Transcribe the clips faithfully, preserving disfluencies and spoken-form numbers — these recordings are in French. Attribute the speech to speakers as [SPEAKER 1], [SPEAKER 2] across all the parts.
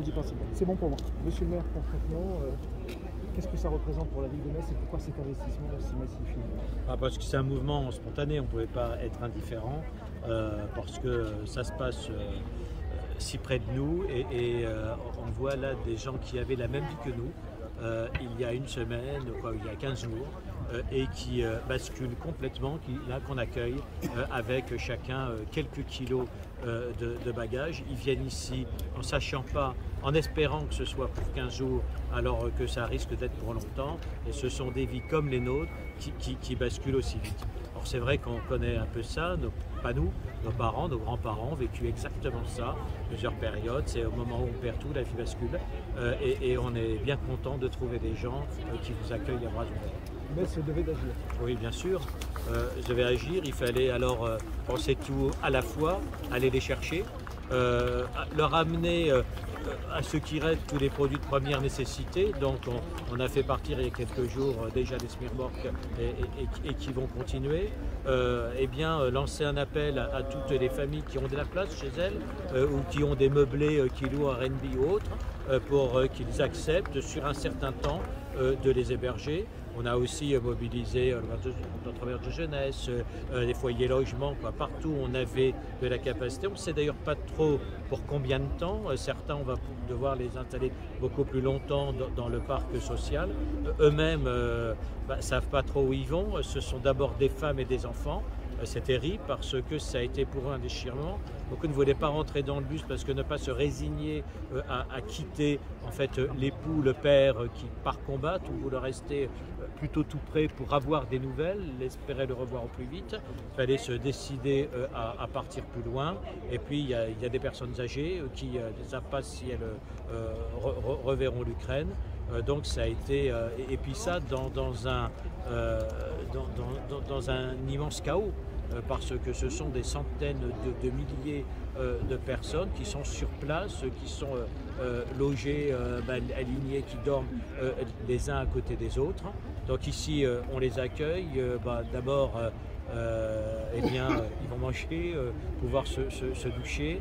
[SPEAKER 1] dis pas c'est bon. C'est bon pour moi. Monsieur le maire, concrètement, euh, qu'est-ce que ça représente pour la ville de Metz et pourquoi cet investissement aussi massif?
[SPEAKER 2] Ah, parce que c'est un mouvement spontané, on ne pouvait pas être indifférent, euh, parce que ça se passe euh, si près de nous et, et euh, on voit là des gens qui avaient la même vie que nous euh, il y a une semaine, quoi, il y a quinze jours, euh, et qui euh, basculent complètement, qui, là qu'on accueille euh, avec chacun euh, quelques kilos euh, de, de bagages. Ils viennent ici en sachant pas, en espérant que ce soit pour quinze jours, alors que ça risque d'être pour longtemps, et ce sont des vies comme les nôtres qui, qui, qui basculent aussi vite. Alors c'est vrai qu'on connaît un peu ça, nos, pas nous, nos parents, nos grands-parents ont vécu exactement ça, plusieurs périodes, c'est au moment où on perd tout, la vie bascule, euh, et, et on est bien content de trouver des gens euh, qui vous accueillent à bras ouverts.
[SPEAKER 1] Mais se devait d'agir.
[SPEAKER 2] Oui, bien sûr, euh, je devais agir, il fallait alors euh, penser tout à la fois, aller les chercher, euh, leur amener euh, à ceux qui restent tous les produits de première nécessité. Donc on, on a fait partir il y a quelques jours euh, déjà des Smirmorques et, et, et, et qui vont continuer. Euh, eh bien euh, lancer un appel à, à toutes les familles qui ont de la place chez elles euh, ou qui ont des meublés euh, qui louent un R and B ou autre euh, pour euh, qu'ils acceptent sur un certain temps euh, de les héberger. On a aussi euh, mobilisé euh, le travers de jeunesse, euh, les foyers logements, quoi. Partout où on avait de la capacité. On ne sait d'ailleurs pas trop pour combien de temps. Euh, certains, on va devoir les installer beaucoup plus longtemps dans, dans le parc social. Euh, Eux-mêmes ne euh, bah, savent pas trop où ils vont. Ce sont d'abord des femmes et des enfants. C'est terrible parce que ça a été pour eux un déchirement. Beaucoup ne voulaient pas rentrer dans le bus parce que ne pas se résigner à, à quitter en fait l'époux, le père qui part combattre, ou voulaient rester plutôt tout près pour avoir des nouvelles, espérer le revoir au plus vite. Il fallait se décider à, à partir plus loin. Et puis il y a, il y a des personnes âgées qui ne savent pas si elles euh, re, reverront l'Ukraine. Euh, donc ça a été, euh, et, et puis ça dans, dans, un, euh, dans, dans, dans un immense chaos, euh, parce que ce sont des centaines de, de milliers euh, de personnes qui sont sur place, qui sont euh, euh, logées, euh, bah, alignés, qui dorment euh, les uns à côté des autres. Donc ici euh, on les accueille, euh, bah, d'abord euh, euh, eh bien, euh, ils vont manger, euh, pouvoir se, se, se doucher.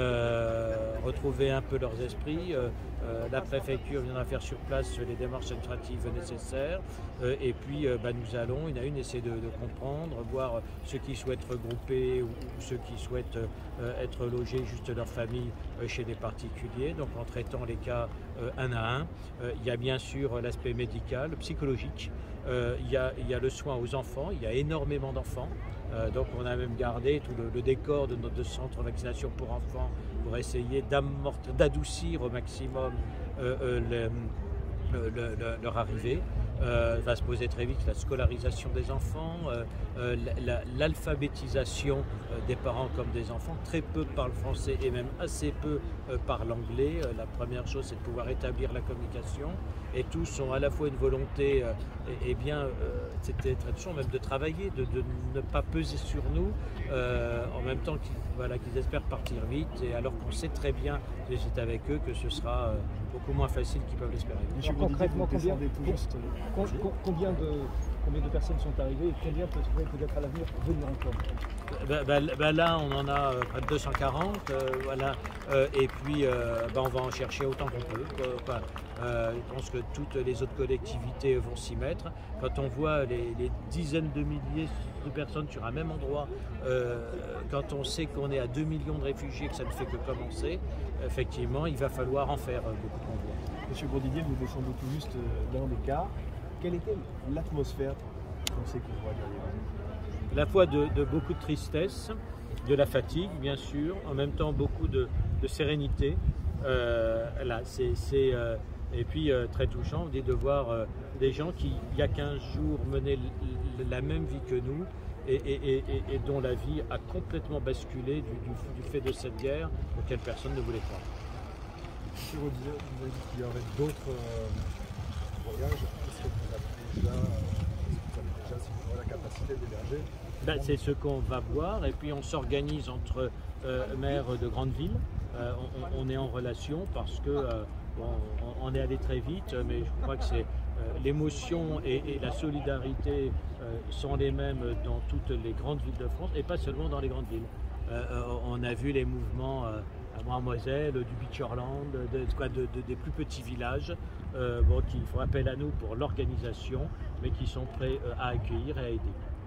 [SPEAKER 2] Euh, retrouver un peu leurs esprits. Euh, euh, la préfecture viendra faire sur place les démarches administratives nécessaires euh, et puis euh, bah, nous allons une à une essayer de, de comprendre, voir ceux qui souhaitent regrouper ou, ou ceux qui souhaitent euh, être logés juste leur famille euh, chez des particuliers, donc en traitant les cas euh, un à un. Euh, il y a bien sûr l'aspect médical, psychologique, euh, il, y a, il y a le soin aux enfants, il y a énormément d'enfants. Euh, donc on a même gardé tout le, le décor de notre centre de vaccination pour enfants pour essayer d'adoucir au maximum euh, euh, le, le, le, leur arrivée. Euh, va se poser très vite la scolarisation des enfants, euh, euh, l'alphabétisation euh, des parents comme des enfants. Très peu parlent français et même assez peu euh, parlent anglais. Euh, la première chose, c'est de pouvoir établir la communication. Et tous ont à la fois une volonté, euh, et, et bien, euh, c'était tradition même de travailler, de, de ne pas peser sur nous, euh, en même temps qu'ils voilà, qu'ils espèrent partir vite, et alors qu'on sait très bien, que c'est avec eux, que ce sera euh, beaucoup moins facile qu'ils peuvent l'espérer.
[SPEAKER 1] Concrètement, combien, combien, de, combien de personnes sont arrivées et combien peut-être peut à l'avenir venir encore?
[SPEAKER 2] Bah, bah, bah là, on en a euh, près de deux cent quarante, euh, voilà, euh, et puis euh, bah, on va en chercher autant qu'on peut. Enfin, euh, je pense que toutes les autres collectivités vont s'y mettre. Quand on voit les, les dizaines de milliers de personnes sur un même endroit, euh, quand on sait qu'on est à deux millions de réfugiés, que ça ne fait que commencer, effectivement, il va falloir en faire beaucoup de convois.
[SPEAKER 1] Monsieur Bourdidier, vous descendez tout juste dans des cas. Quelle était l'atmosphère qu'on sait qu'on voit derrière?
[SPEAKER 2] La fois de, de beaucoup de tristesse, de la fatigue bien sûr, en même temps beaucoup de, de sérénité. Euh, là, c'est, c'est, euh, et puis euh, très touchant de voir euh, des gens qui, il y a quinze jours, menaient la même vie que nous et, et, et, et dont la vie a complètement basculé du, du, du fait de cette guerre auquel personne ne voulait croire.
[SPEAKER 1] Monsieur Bourdidier, vous avez dit qu'il y aurait d'autres euh, voyages. Est-ce que vous avez déjà, vous avez déjà si vous avez la capacité d'héberger?
[SPEAKER 2] Ben, c'est ce qu'on va voir, et puis on s'organise entre euh, maires de grandes villes. Euh, on, on est en relation parce que euh, bon, on, on est allé très vite, mais je crois que c'est euh, l'émotion et, et la solidarité euh, sont les mêmes dans toutes les grandes villes de France et pas seulement dans les grandes villes. Euh, on a vu les mouvements euh, en Moselle, du Beacherland, de, de, quoi, de, de, des plus petits villages euh, bon, qui font appel à nous pour l'organisation, mais qui sont prêts euh, à accueillir et à aider.